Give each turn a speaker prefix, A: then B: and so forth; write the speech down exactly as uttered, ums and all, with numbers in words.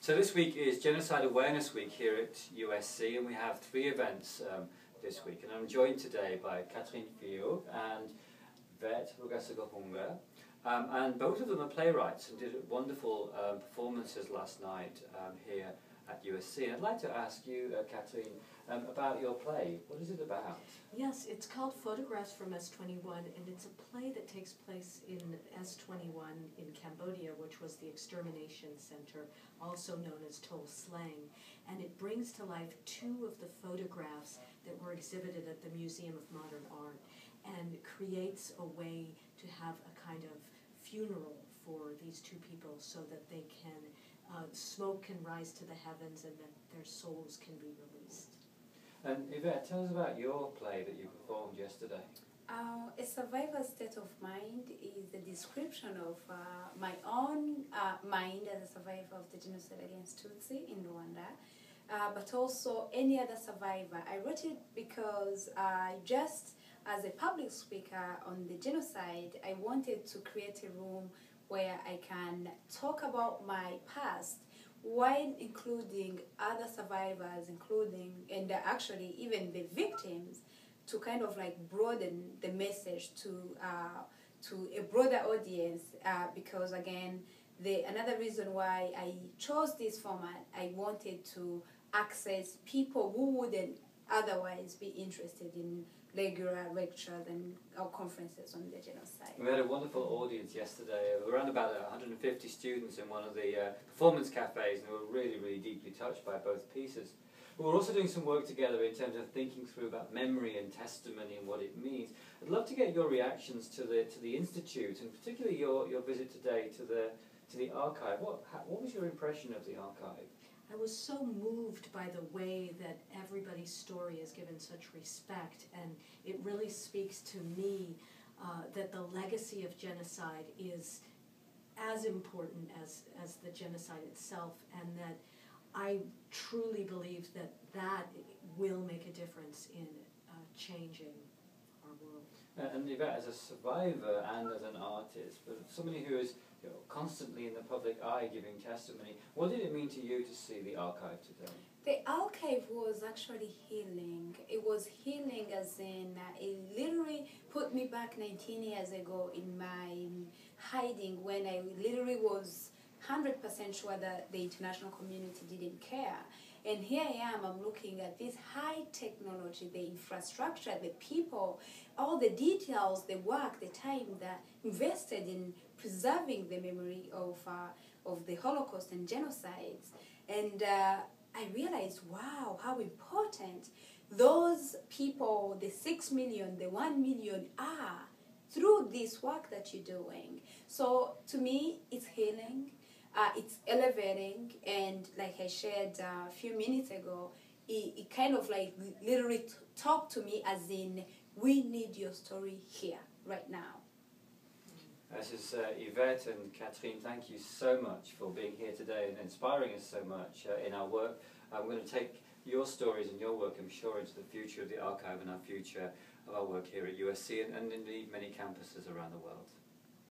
A: So this week is Genocide Awareness Week here at U S C, and we have three events um, this week. And I'm joined today by Catherine Fio and Vet Rugasagopunga. Um, and both of them are playwrights and did wonderful um, performances last night um, here at U S C. And I'd like to ask you, uh, Catherine, um, about your play. What is it about?
B: Yes, it's called Photographs from S twenty-one, and it's a play that takes place in S twenty-one in Cambodia, which was the extermination center, also known as Tol Slang. And it brings to life two of the photographs that were exhibited at the Museum of Modern Art, and creates a way to have a kind of funeral for these two people so that they can, uh, smoke can rise to the heavens and that their souls can be released. And
A: Yvette, tell us about your play that you performed yesterday.
C: Uh, a survivor's state of mind is a description of uh, my own uh, mind as a survivor of the genocide against Tutsi in Rwanda, uh, but also any other survivor. I wrote it because I just, as a public speaker on the genocide, I wanted to create a room where I can talk about my past while including other survivors, including, and actually even the victims, to kind of like broaden the message to uh, to a broader audience, uh, because again, the another reason why I chose this format, I wanted to access people who wouldn't otherwise be interested in regular lectures and or conferences on the genocide.
A: We had a wonderful audience yesterday, around about one hundred fifty students in one of the uh, performance cafes, and they were really, really deeply touched by both pieces. But we're also doing some work together in terms of thinking through about memory and testimony and what it means. I'd love to get your reactions to the to the Institute, and particularly your, your visit today to the to the archive. What how, what was your impression of the archive?
B: I was so moved by the way that everybody's story is given such respect, and it really speaks to me uh, that the legacy of genocide is as important as, as the genocide itself, and that I truly believe that that will make a difference in uh, changing our world.
A: Uh, and Yvette, as a survivor and as an artist, but somebody who is you know, constantly in the public eye giving testimony, what did it mean to you to see the archive today?
C: The archive was actually healing. It was healing as in, uh, it literally put me back nineteen years ago in my hiding, when I literally was one hundred percent sure that the international community didn't care. And here I am, I'm looking at this high technology, the infrastructure, the people, all the details, the work, the time that invested in preserving the memory of, uh, of the Holocaust and genocides. And uh, I realized, wow, how important those people, the six million, the one million are through this work that you're doing. So to me, it's healing. Uh, it's elevating, and like I shared uh, a few minutes ago, it, it kind of like literally t talked to me as in, we need your story here, right now.
A: This is uh, Yvette and Catherine, thank you so much for being here today and inspiring us so much uh, in our work. Uh, we're going to take your stories and your work, I'm sure, into the future of the archive and our future of our work here at U S C and, and indeed many campuses around the world.